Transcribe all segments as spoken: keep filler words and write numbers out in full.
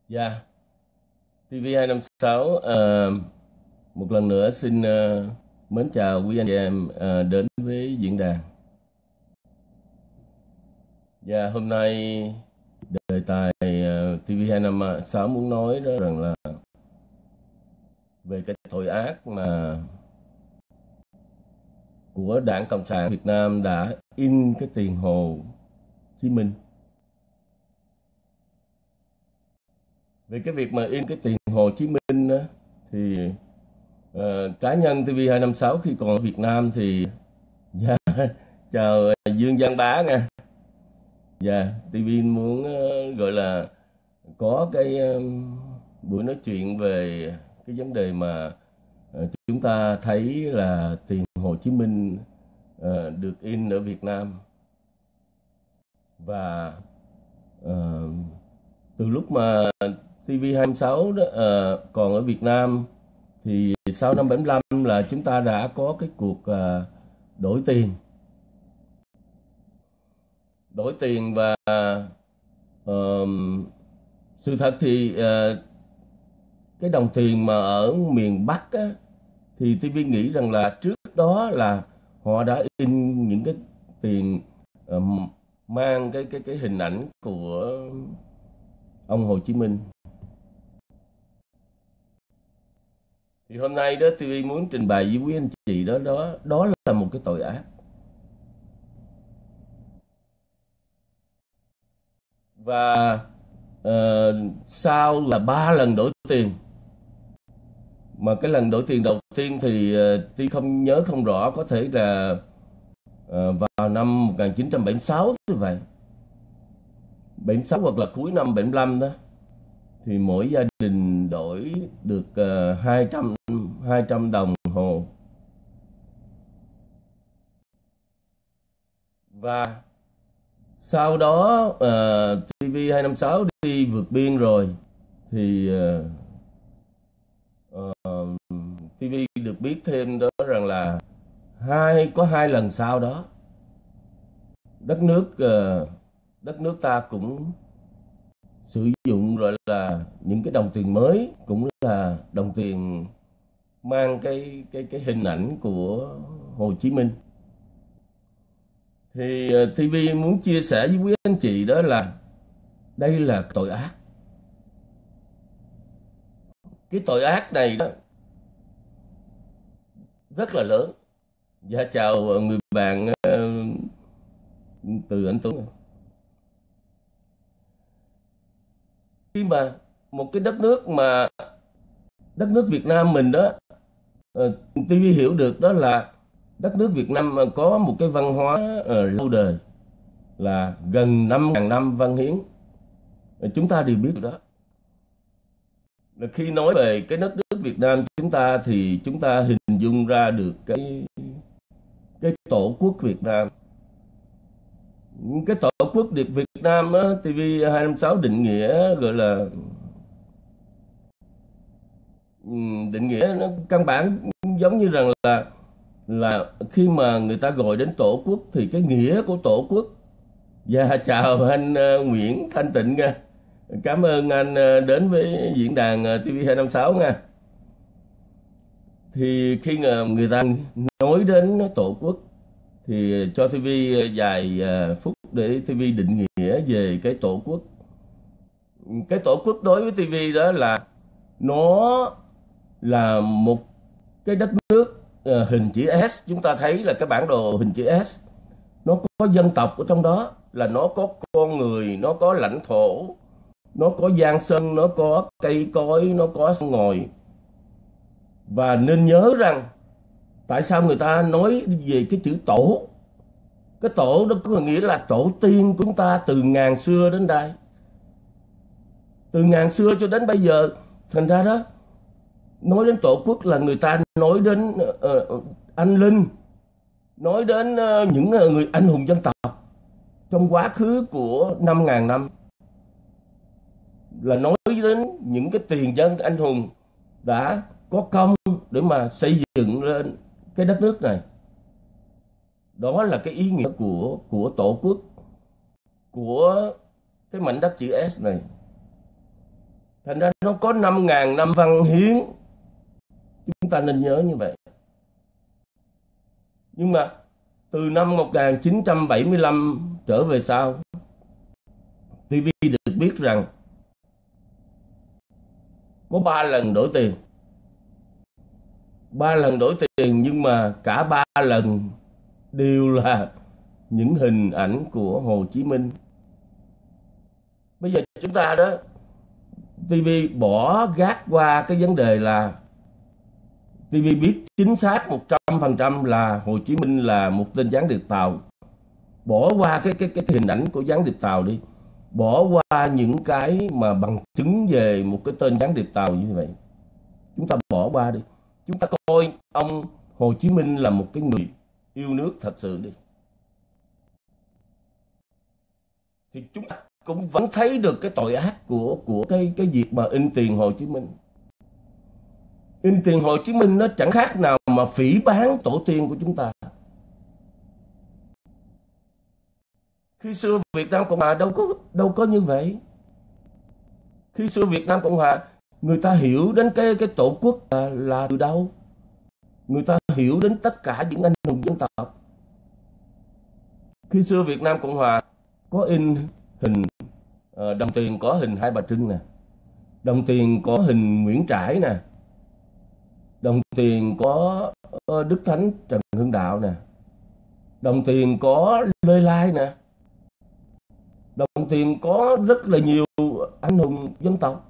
Dạ, ti vi hai năm sáu ờ, một lần nữa xin ờ, mến chào quý anh chị em ờ, đến với diễn đàn. Dạ, hôm nay đề tài uh, ti vi hai năm sáu muốn nói đó rằng là về cái tội ác mà của Đảng Cộng sản Việt Nam đã in cái tiền Hồ Chí Minh. Về cái việc mà in cái tiền Hồ Chí Minh đó, thì ờ, cá nhân ti vi hai năm sáu khi còn ở Việt Nam thì dạ, chào Dương Văn Bá nha. Dạ, ti vi muốn ờ, gọi là có cái ờ, buổi nói chuyện về cái vấn đề mà ờ, chúng ta thấy là tiền Hồ Chí Minh ờ, được in ở Việt Nam, và ờ, từ lúc mà ti vi hai sáu đó ờ, còn ở Việt Nam thì sau năm bảy lăm là chúng ta đã có cái cuộc ờ, đổi tiền đổi tiền và ờ, sự thật thì ờ, cái đồng tiền mà ở miền Bắc á, thì ti vi nghĩ rằng là trước đó là họ đã in những cái tiền ờ, mang cái cái cái hình ảnh của ông Hồ Chí Minh. Thì hôm nay đó ti vi muốn trình bày với quý anh chị đó đó đó là một cái tội ác. Và ờ, sau là ba lần đổi tiền, mà cái lần đổi tiền đầu tiên thì uh, tuy không nhớ không rõ, có thể là ờ, vào năm một nghìn chín trăm bảy mươi sáu như vậy, bảy mươi sáu hoặc là cuối năm bảy mươi lăm đó, thì mỗi gia đình đổi được uh, hai trăm hai trăm đồng hồ. Và sau đó uh, ti vi hai năm sáu đi vượt biên rồi thì uh, uh, ti vi được biết thêm đó rằng là hai có hai lần sau đó đất nước uh, đất nước ta cũng sử dụng gọi là những cái đồng tiền mới, cũng là đồng tiền mang cái cái cái hình ảnh của Hồ Chí Minh. Thì uh, ti vi muốn chia sẻ với quý anh chị đó là đây là tội ác. Cái tội ác này đó rất là lớn. Dạ, chào người bạn uh, từ anh Tuấn. Khi mà một cái đất nước mà đất nước Việt Nam mình đó, uh, ti vi hiểu được đó là đất nước Việt Nam có một cái văn hóa uh, lâu đời, là gần năm ngàn năm văn hiến. Chúng ta đều biết đó. Là khi nói về cái đất nước Việt Nam chúng ta thì chúng ta hình dung ra được cái cái tổ quốc Việt Nam. Cái tổ quốc Việt Việt Nam á, ti vi hai năm sáu định nghĩa gọi là định nghĩa nó căn bản giống như rằng là là khi mà người ta gọi đến tổ quốc thì cái nghĩa của tổ quốc. Và chào anh uh, Nguyễn Thanh Tịnh nha. Cảm ơn anh uh, đến với diễn đàn uh, ti vi hai năm sáu nha. Thì khi người ta nói đến tổ quốc thì cho ti vi vài uh, phút để ti vi định nghĩa về cái tổ quốc. Cái tổ quốc đối với ti vi đó là nó là một cái đất nước uh, hình chữ S. Chúng ta thấy là cái bản đồ hình chữ S, nó có dân tộc ở trong đó, là nó có con người, nó có lãnh thổ, nó có giang sơn, nó có cây cối, nó có sông ngòi. Và nên nhớ rằng tại sao người ta nói về cái chữ tổ. Cái tổ đó có nghĩa là tổ tiên của chúng ta từ ngàn xưa đến đây, từ ngàn xưa cho đến bây giờ. Thành ra đó, nói đến tổ quốc là người ta nói đến uh, anh linh, nói đến uh, những người anh hùng dân tộc trong quá khứ của năm ngàn năm, là nói đến những cái tiền dân anh hùng đã có công để mà xây dựng lên cái đất nước này. Đó là cái ý nghĩa của của tổ quốc, của cái mảnh đất chữ S này. Thành ra nó có năm ngàn năm văn hiến, chúng ta nên nhớ như vậy. Nhưng mà từ năm một nghìn chín trăm bảy mươi lăm trở về sau, ti vi được biết rằng có ba lần đổi tiền. Ba lần đổi tiền, nhưng mà cả ba lần đều là những hình ảnh của Hồ Chí Minh. Bây giờ chúng ta đó, ti vi bỏ gác qua cái vấn đề là ti vi biết chính xác một trăm phần trăm là Hồ Chí Minh là một tên gián điệp Tàu. Bỏ qua cái cái cái hình ảnh của gián điệp Tàu đi, bỏ qua những cái mà bằng chứng về một cái tên gián điệp Tàu như vậy, chúng ta bỏ qua đi. Chúng ta coi ông Hồ Chí Minh là một cái người yêu nước thật sự đi, thì chúng ta cũng vẫn thấy được cái tội ác của của cái cái việc mà in tiền Hồ Chí Minh. In tiền Hồ Chí Minh nó chẳng khác nào mà phỉ báng tổ tiên của chúng ta. Khi xưa Việt Nam Cộng Hòa đâu có đâu có như vậy. Khi xưa Việt Nam Cộng Hòa, người ta hiểu đến cái cái tổ quốc là, là từ đâu. Người ta hiểu đến tất cả những anh hùng dân tộc. Khi xưa Việt Nam Cộng Hòa có in hình uh, đồng tiền có hình Hai Bà Trưng nè, đồng tiền có hình Nguyễn Trãi nè, đồng tiền có uh, Đức Thánh Trần Hưng Đạo nè, đồng tiền có Lê Lai nè, đồng tiền có rất là nhiều anh hùng dân tộc.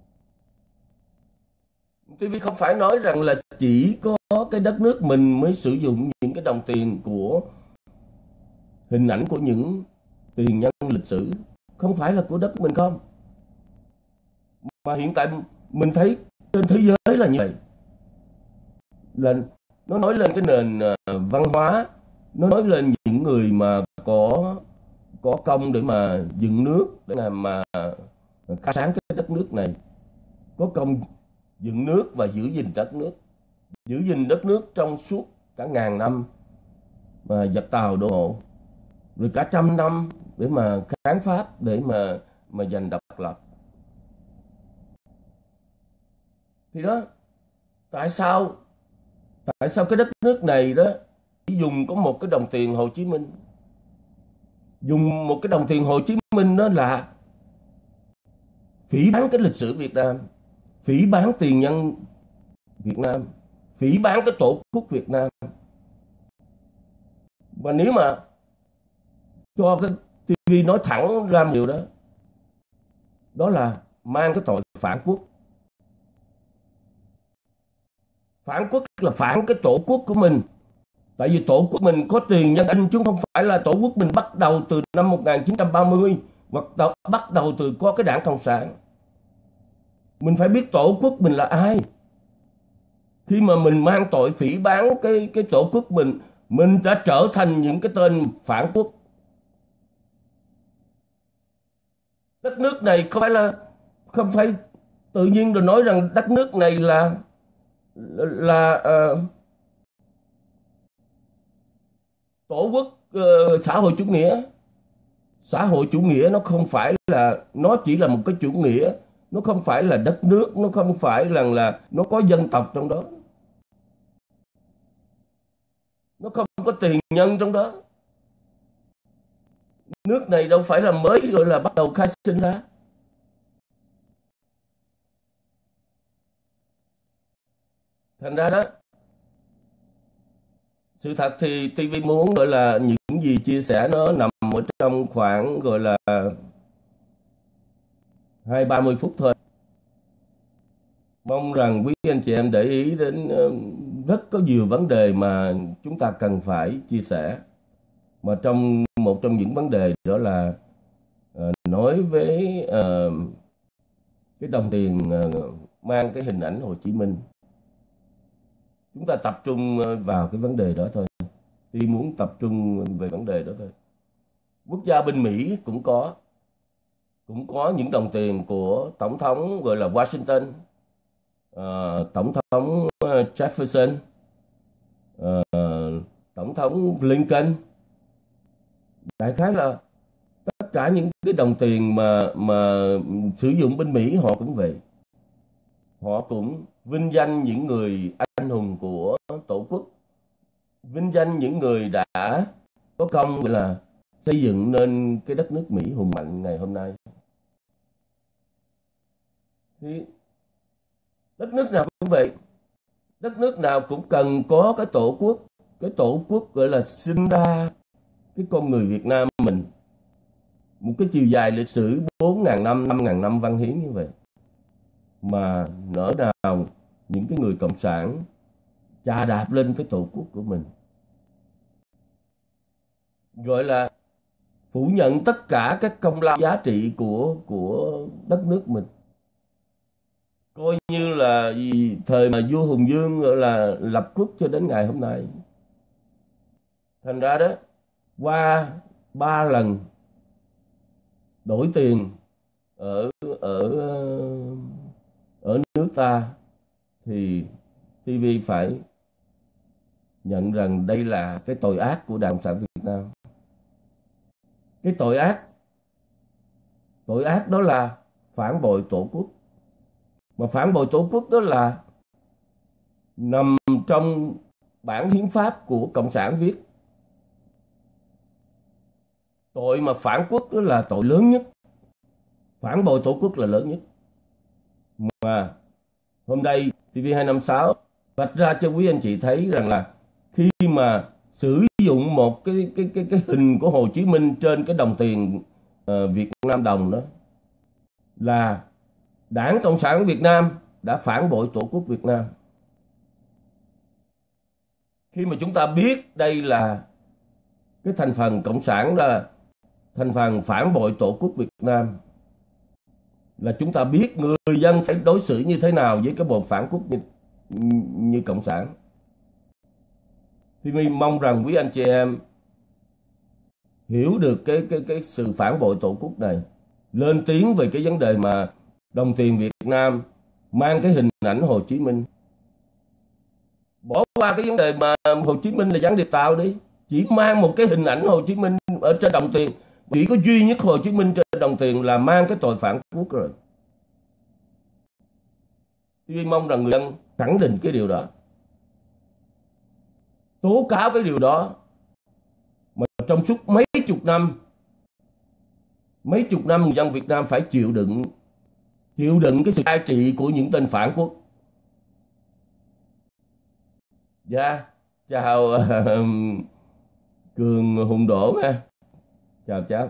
ti vi không phải nói rằng là chỉ có cái đất nước mình mới sử dụng những cái đồng tiền của hình ảnh của những tiền nhân lịch sử, không phải là của đất mình không, mà hiện tại mình thấy trên thế giới là như vậy. Là nó nói lên cái nền văn hóa, nó nói lên những người mà có có công để mà dựng nước, để mà, mà khai sáng cái đất nước này, có công dựng nước và giữ gìn đất nước, giữ gìn đất nước trong suốt cả ngàn năm mà giặc Tàu đô hộ, rồi cả trăm năm để mà kháng Pháp, để mà mà giành độc lập. Thì đó, tại sao tại sao cái đất nước này đó chỉ dùng có một cái đồng tiền Hồ Chí Minh, dùng một cái đồng tiền Hồ Chí Minh đó là phỉ báng cái lịch sử Việt Nam, phỉ báng tiền nhân Việt Nam, phỉ báng cái tổ quốc Việt Nam. Và nếu mà cho cái ti vi nói thẳng ra điều đó, đó là mang cái tội phản quốc. Phản quốc là phản cái tổ quốc của mình. Tại vì tổ quốc mình có tiền nhân anh, chứ không phải là tổ quốc mình bắt đầu từ năm một nghìn chín trăm ba mươi hoặc bắt đầu từ có cái đảng Cộng sản. Mình phải biết tổ quốc mình là ai. Khi mà mình mang tội phỉ báng cái cái tổ quốc mình, mình đã trở thành những cái tên phản quốc. Đất nước này không phải là không phải tự nhiên rồi nói rằng đất nước này là là uh, tổ quốc uh, xã hội chủ nghĩa. Xã hội chủ nghĩa nó không phải là, nó chỉ là một cái chủ nghĩa, nó không phải là đất nước, nó không phải là là nó có dân tộc trong đó, nó không có tiền nhân trong đó. Nước này đâu phải là mới rồi là bắt đầu khai sinh ra. Thành ra đó, sự thật thì ti vi muốn gọi là những gì chia sẻ nó nằm ở trong khoảng gọi là hai ba mươi phút thôi. Mong rằng quý anh chị em để ý đến rất có nhiều vấn đề mà chúng ta cần phải chia sẻ. Mà trong một trong những vấn đề đó là uh, nói với uh, cái đồng tiền uh, mang cái hình ảnh Hồ Chí Minh. Chúng ta tập trung vào cái vấn đề đó thôi. Thì muốn tập trung về vấn đề đó thôi. Quốc gia bên Mỹ cũng có cũng có những đồng tiền của tổng thống gọi là Washington, uh, tổng thống Jefferson, uh, tổng thống Lincoln. Đại khái là tất cả những cái đồng tiền mà mà sử dụng bên Mỹ họ cũng vậy. họ cũng vinh danh những người anh hùng của Tổ quốc, vinh danh những người đã có công gọi là xây dựng nên cái đất nước Mỹ hùng mạnh ngày hôm nay. Thì đất nước nào cũng vậy, đất nước nào cũng cần có cái tổ quốc, cái tổ quốc gọi là sinh ra cái con người Việt Nam mình, một cái chiều dài lịch sử bốn ngàn năm, năm ngàn năm văn hiến như vậy, mà nỡ nào những cái người cộng sản chà đạp lên cái tổ quốc của mình, gọi là phủ nhận tất cả các công lao giá trị của của đất nước mình, coi như là gì thời mà vua Hùng Vương gọi là lập quốc cho đến ngày hôm nay. Thành ra đó, qua ba lần đổi tiền ở ở ở nước ta thì ti vi phải nhận rằng đây là cái tội ác của Đảng Cộng sản Việt Nam. Cái tội ác, tội ác đó là phản bội Tổ quốc. Mà phản bội Tổ quốc đó là nằm trong bản hiến pháp của Cộng sản viết. Tội mà phản quốc đó là tội lớn nhất, phản bội Tổ quốc là lớn nhất. Mà hôm nay ti vi hai năm sáu vạch ra cho quý anh chị thấy rằng là khi mà sử dụng một cái cái cái cái hình của Hồ Chí Minh trên cái đồng tiền uh, Việt Nam đồng đó, là Đảng Cộng sản Việt Nam đã phản bội Tổ quốc Việt Nam. Khi mà chúng ta biết đây là cái thành phần cộng sản, là thành phần phản bội Tổ quốc Việt Nam, là chúng ta biết người dân phải đối xử như thế nào với cái bọn phản quốc như, như cộng sản. Thì mình mong rằng quý anh chị em hiểu được cái cái cái sự phản bội Tổ quốc này, lên tiếng về cái vấn đề mà đồng tiền Việt Nam mang cái hình ảnh Hồ Chí Minh. Bỏ qua cái vấn đề mà Hồ Chí Minh là gián điệp Tàu đi, chỉ mang một cái hình ảnh Hồ Chí Minh ở trên đồng tiền, chỉ có duy nhất Hồ Chí Minh trên đồng tiền là mang cái tội phản quốc rồi. Tôi mong rằng người dân khẳng định cái điều đó, tố cáo cái điều đó. Mà trong suốt mấy chục năm, mấy chục năm người dân Việt Nam phải chịu đựng, chịu đựng cái sự cai trị của những tên phản quốc. Dạ, chào uh, Cường Hùng Đỗ nha. Chào cháu.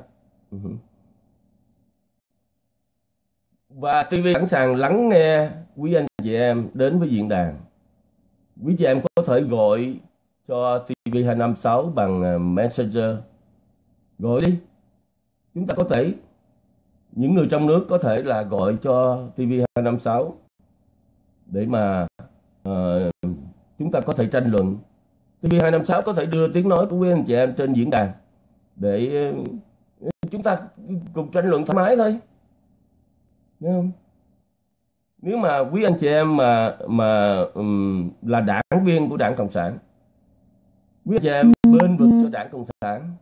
Và ti vi sẵn sàng lắng nghe quý anh chị em đến với diễn đàn. Quý chị em có thể gọi cho ti vi hai năm sáu bằng Messenger. Gọi đi. Chúng ta có thể, những người trong nước có thể là gọi cho ti vi hai năm sáu để mà uh, chúng ta có thể tranh luận. ti vi hai năm sáu có thể đưa tiếng nói của quý anh chị em trên diễn đàn để uh, chúng ta cùng tranh luận thoải mái thôi. Đúng không? Nếu mà quý anh chị em mà mà um, là đảng viên của Đảng Cộng sản, quý anh chị em bên vực cho Đảng Cộng sản,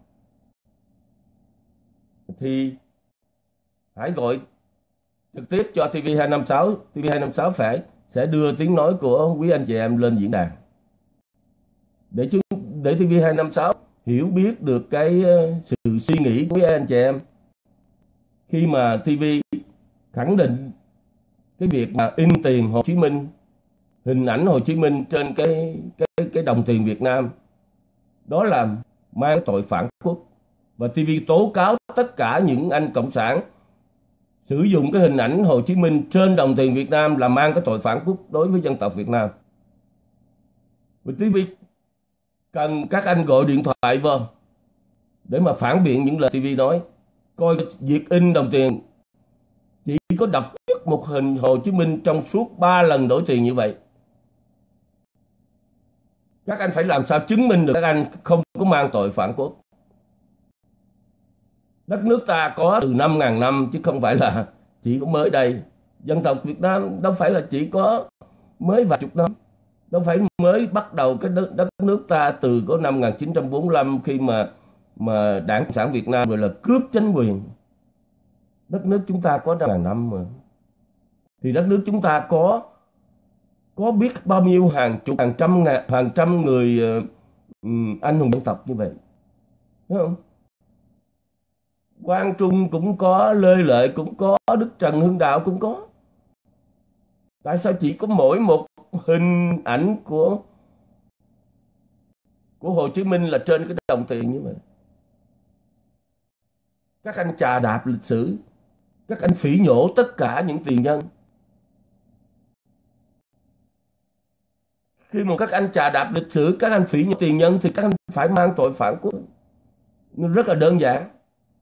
thì hãy gọi trực tiếp cho ti vi hai năm sáu. ti vi hai năm sáu phải sẽ đưa tiếng nói của quý anh chị em lên diễn đàn để chúng để ti vi hai năm sáu hiểu biết được cái sự suy nghĩ của quý anh chị em khi mà ti vi khẳng định cái việc mà in tiền Hồ Chí Minh, hình ảnh Hồ Chí Minh trên cái cái cái đồng tiền Việt Nam, đó là mang tội phản quốc. Và ti vi tố cáo tất cả những anh cộng sản sử dụng cái hình ảnh Hồ Chí Minh trên đồng tiền Việt Nam là mang cái tội phản quốc đối với dân tộc Việt Nam. Và ti vi cần các anh gọi điện thoại vào để mà phản biện những lời ti vi nói. Coi việc in đồng tiền chỉ có đập một hình Hồ Chí Minh trong suốt ba lần đổi tiền như vậy. Các anh phải làm sao chứng minh được các anh không có mang tội phản quốc. Đất nước ta có từ năm ngàn năm chứ không phải là chỉ có mới đây. Dân tộc Việt Nam đâu phải là chỉ có mới vài chục năm, đâu phải mới bắt đầu cái đất, đất nước ta từ có năm một nghìn chín trăm bốn mươi lăm khi mà mà Đảng Cộng sản Việt Nam rồi là cướp chính quyền. Đất nước chúng ta có năm ngàn năm mà. Thì đất nước chúng ta có có biết bao nhiêu hàng chục hàng trăm ngàn hàng trăm người uh, anh hùng dân tộc như vậy, đúng không? Quang Trung cũng có, Lê Lợi cũng có, Đức Trần Hưng Đạo cũng có. Tại sao chỉ có mỗi một hình ảnh của của Hồ Chí Minh là trên cái đồng tiền như vậy? Các anh chà đạp lịch sử, các anh phỉ nhổ tất cả những tiền nhân. Khi mà các anh chà đạp lịch sử, các anh phỉ nhổ tiền nhân thì các anh phải mang tội phản quốc. Nó rất là đơn giản.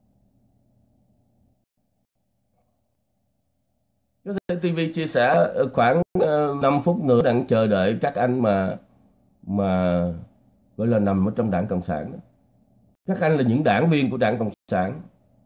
Có thể ti vi chia sẻ khoảng uh, năm phút nữa đang chờ đợi các anh mà mà gọi là nằm ở trong Đảng Cộng sản. Các anh là những đảng viên của Đảng Cộng sản.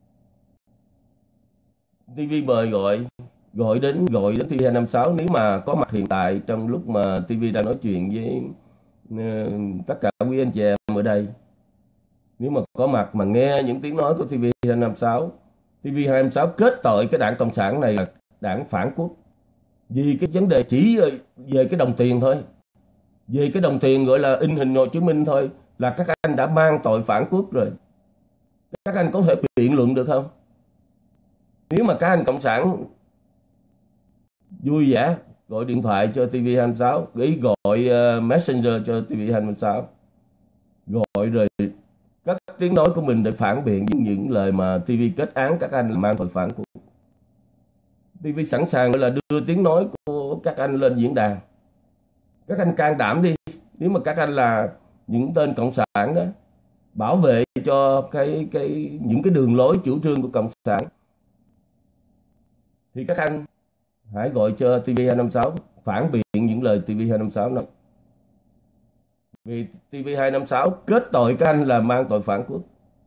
ti vi mời gọi gọi đến gọi đến ti vi hai năm sáu, nếu mà có mặt hiện tại trong lúc mà ti vi đang nói chuyện với uh, tất cả quý anh chị em ở đây, nếu mà có mặt mà nghe những tiếng nói của ti vi hai năm sáu, ti vi hai năm sáu kết tội cái Đảng Cộng sản này là đảng phản quốc, vì cái vấn đề chỉ về cái đồng tiền thôi, về cái đồng tiền gọi là in hình Hồ Chí Minh thôi là các anh đã mang tội phản quốc rồi. Các anh có thể biện luận được không? Nếu mà các anh Cộng sản vui vẻ gọi điện thoại cho ti vi hai sáu, ý gọi uh, Messenger cho ti vi hai sáu, gọi rồi các tiếng nói của mình để phản biện những, những lời mà ti vi kết án các anh là mang tội phản quốc. ti vi sẵn sàng là đưa tiếng nói của các anh lên diễn đàn. Các anh can đảm đi. Nếu mà các anh là những tên cộng sản đó, bảo vệ cho cái cái những cái đường lối chủ trương của cộng sản, thì các anh hãy gọi cho ti vi hai năm sáu phản biện những lời ti vi hai năm sáu nói. Vì ti vi hai năm sáu kết tội các anh là mang tội phản quốc.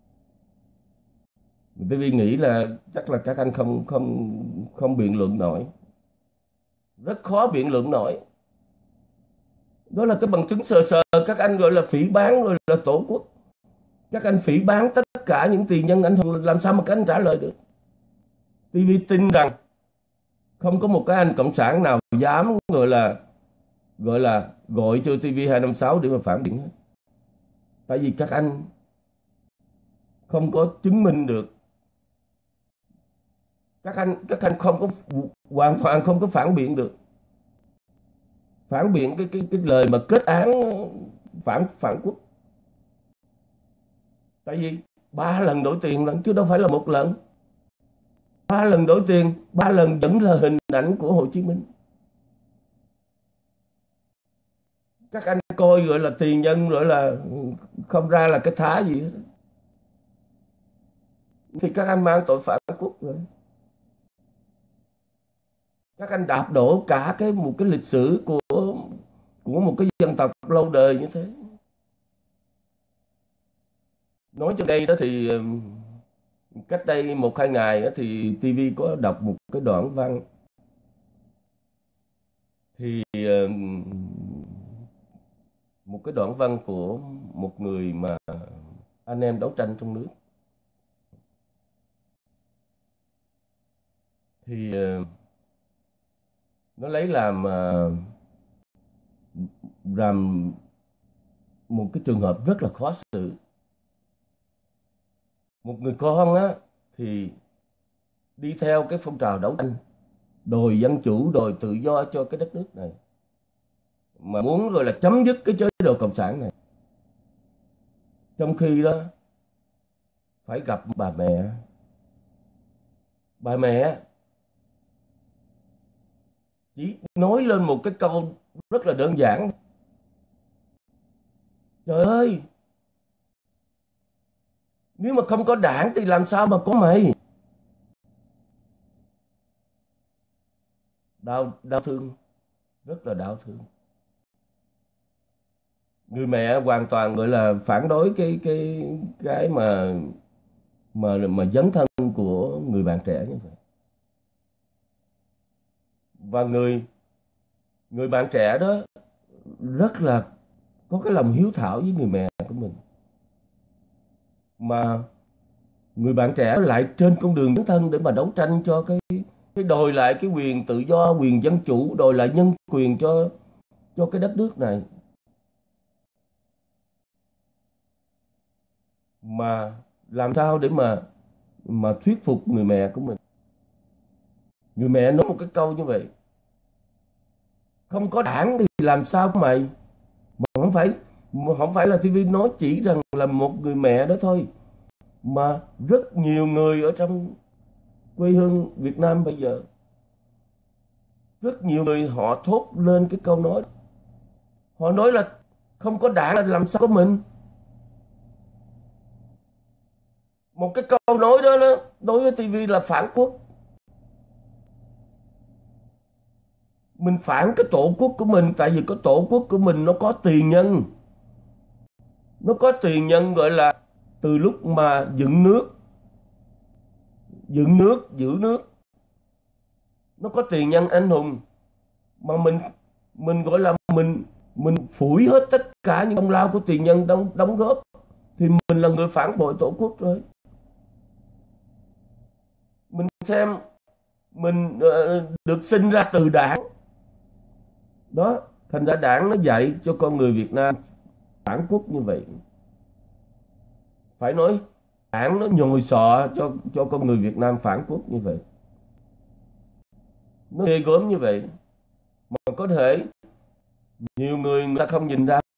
ti vi nghĩ là chắc là các anh không không không biện luận nổi, rất khó biện luận nổi. Đó là cái bằng chứng sờ sờ các anh gọi là phỉ báng rồi là tổ quốc. Các anh phỉ báng tất cả những tiền nhân anh hùng, làm sao mà các anh trả lời được? ti vi tin rằng không có một cái anh cộng sản nào dám gọi là gọi là gọi cho ti vi hai năm sáu để mà phản biện hết. Tại vì các anh không có chứng minh được. Các anh các anh không có hoàn toàn không có phản biện được. Phản biện cái cái cái lời mà kết án phản phản quốc. Tại vì ba lần đổi tiền lần chứ đâu phải là một lần. Ba lần đổi tiền, ba lần vẫn là hình ảnh của Hồ Chí Minh. Các anh coi gọi là tiền nhân rồi là không ra là cái thá gì hết. Thì các anh mang tội phản quốc rồi. Các anh đạp đổ cả cái một cái lịch sử của của một cái dân tộc lâu đời như thế. Nói cho đây đó thì cách đây một hai ngày thì ti vi có đọc một cái đoạn văn, thì một cái đoạn văn của một người mà anh em đấu tranh trong nước, thì nó lấy làm làm một cái trường hợp rất là khó xử. Một người con á thì đi theo cái phong trào đấu tranh đòi dân chủ, đòi tự do cho cái đất nước này, mà muốn rồi là chấm dứt cái chế độ cộng sản này. Trong khi đó phải gặp bà mẹ. Bà mẹ chỉ nói lên một cái câu rất là đơn giản: trời ơi, nếu mà không có đảng thì làm sao mà có mày. Đau, đau thương, rất là đau thương. Người mẹ hoàn toàn gọi là phản đối cái cái cái mà mà mà dấn thân của người bạn trẻ như vậy. Và người người bạn trẻ đó rất là có cái lòng hiếu thảo với người mẹ của mình. Mà người bạn trẻ lại trên con đường dấn thân để mà đấu tranh cho cái cái đòi lại cái quyền tự do, quyền dân chủ, đòi lại nhân quyền cho cho cái đất nước này, mà làm sao để mà mà thuyết phục người mẹ của mình. Người mẹ nói một cái câu như vậy: không có đảng thì làm sao mày. Mà không phải không phải là ti vi nói chỉ rằng là một người mẹ đó thôi, mà rất nhiều người ở trong quê hương Việt Nam bây giờ, rất nhiều người họ thốt lên cái câu nói, họ nói là không có đảng là làm sao có mình. Một cái câu nói đó, đó đối với ti vi là phản quốc. Mình phản cái tổ quốc của mình, tại vì cái tổ quốc của mình nó có tiền nhân. Nó có tiền nhân gọi là từ lúc mà dựng nước, dựng nước, giữ nước. Nó có tiền nhân anh hùng. Mà mình mình gọi là mình mình phủi hết tất cả những công lao của tiền nhân đóng, đóng góp, thì mình là người phản bội tổ quốc rồi. Mình xem, mình uh, được sinh ra từ đảng. Đó, thành ra đảng nó dạy cho con người Việt Nam phản quốc như vậy. Phải nói đảng nó nhồi sọ cho cho con người Việt Nam phản quốc như vậy. Nó ghê gớm như vậy. Mà có thể nhiều người người ta không nhìn ra,